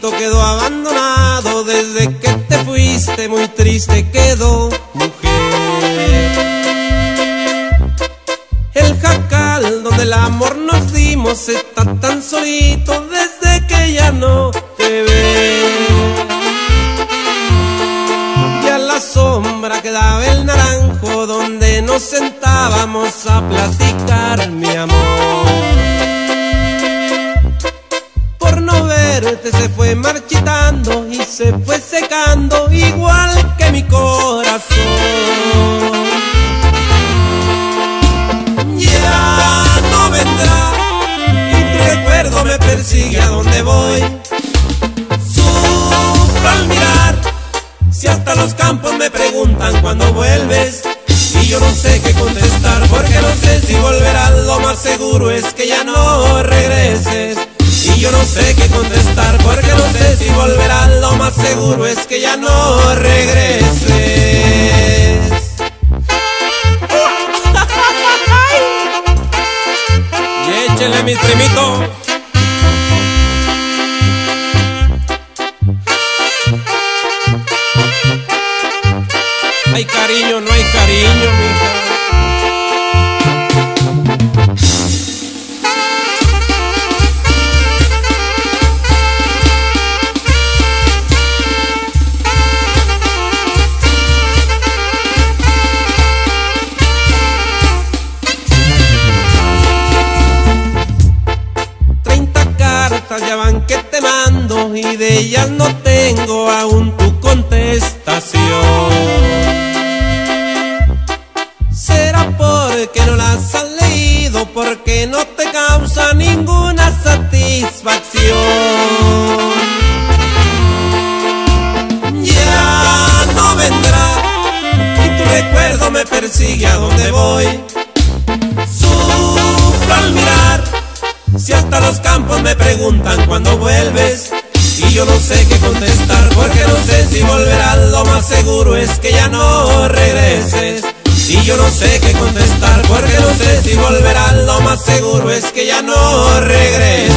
ranchito quedó abandonado, desde que te fuiste muy triste quedó, mujer. El jacal donde el amor nos dimos está tan solito desde que ya no te veo. Y a la sombra quedaba el naranjo donde nos sentábamos a platicar, mi amor. Por no verte se fue marchitando y se fue secando igual que mi corazón. Ya no vendrá y tu recuerdo me persigue a donde voy. Sufro al mirar, si hasta los campos me preguntan cuándo vuelves, y yo no sé qué contestar porque no sé si volverás. Lo más seguro es que ya no regreses, y yo no sé qué contestar porque no sé si volverás. Lo más seguro es que ya no regreses. Y échenle, mis primitos. Hay cariño, no hay cariño, mija. Ya van que te mando y de ellas no tengo aún tu contestación. ¿Será porque no las has leído? Porque no te causa ninguna satisfacción. Ya no vendrá y tu recuerdo me persigue a donde voy. Sufro al mirar, si hasta los campos me preguntan cuándo vuelves, y yo no sé qué contestar porque no sé si volverás. Lo más seguro es que ya no regreses, y yo no sé qué contestar porque no sé si volverás. Lo más seguro es que ya no regreses.